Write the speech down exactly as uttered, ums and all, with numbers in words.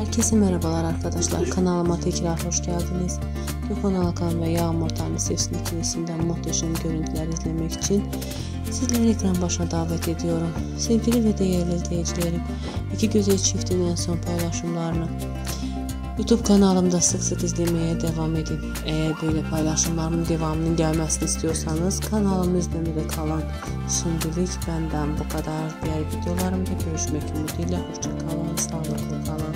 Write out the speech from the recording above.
Herkese merhabalar arkadaşlar. Kanalıma tekrar hoş geldiniz. Gökhan Alkan ve Yağmur Tanrısevsin ikilisinden muhteşem görüntüler izlemek için sizleri ekran başına davet ediyorum. Sevgili ve değerli izleyicilerim, iki güzel çiftin en son paylaşımlarını YouTube kanalımda sık sık izlemeye devam edin. Eğer böyle paylaşımlarımın devamının gelmesini istiyorsanız kanalımı izlemede kalın. Şimdilik benden bu kadar. Diğer videolarımda görüşmek ümidiyle. Hoşça kalın, sağlıklı kalın.